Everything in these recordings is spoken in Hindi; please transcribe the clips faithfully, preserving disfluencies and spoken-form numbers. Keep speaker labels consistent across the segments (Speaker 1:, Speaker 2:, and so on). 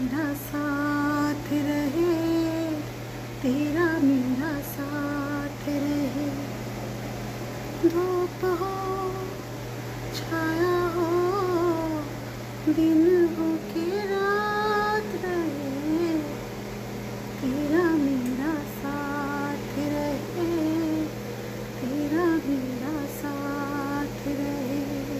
Speaker 1: मेरा साथ रहे, तेरा मेरा साथ रहे। धूप हो छाया हो, दिन हो के रात रहे, तेरा मेरा साथ रहे, तेरा मेरा साथ रहे।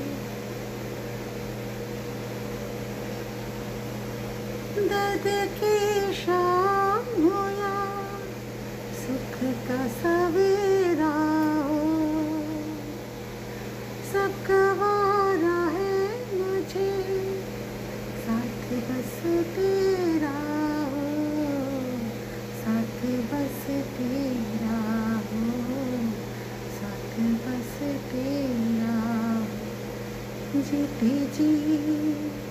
Speaker 1: दर्द की शाम हो या सुख का सवेरा हो, सब गवारा है मुझे, साथ बस तेरा हो, साथ बस तेरा हो, साथ बस तेरा हो। जीते जी